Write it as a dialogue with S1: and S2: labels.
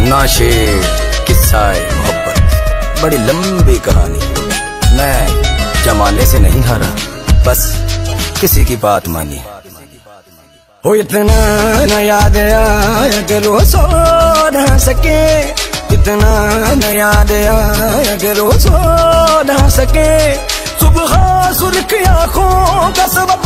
S1: सुना शेर किस्सा मोहब्बत, बड़ी लंबी कहानी। मैं जमाने से नहीं हारा, बस किसी की बात मानी। हो इतना न याद आया कि रो सो न सके, इतना न याद आया कि रो सो न सके। सुबह सुर्ख आँखों का सबक